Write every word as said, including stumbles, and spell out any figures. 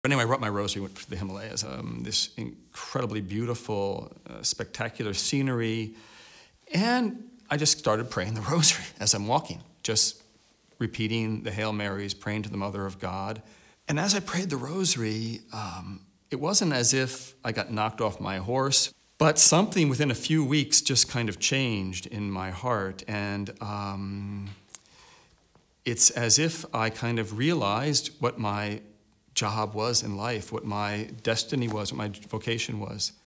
But anyway, I brought my rosary, went to the Himalayas, um, this incredibly beautiful, uh, spectacular scenery. And I just started praying the rosary as I'm walking, just repeating the Hail Marys, praying to the Mother of God. And as I prayed the rosary, um, it wasn't as if I got knocked off my horse, but something within a few weeks just kind of changed in my heart. And um, it's as if I kind of realized what my job was in life, what my destiny was, what my vocation was.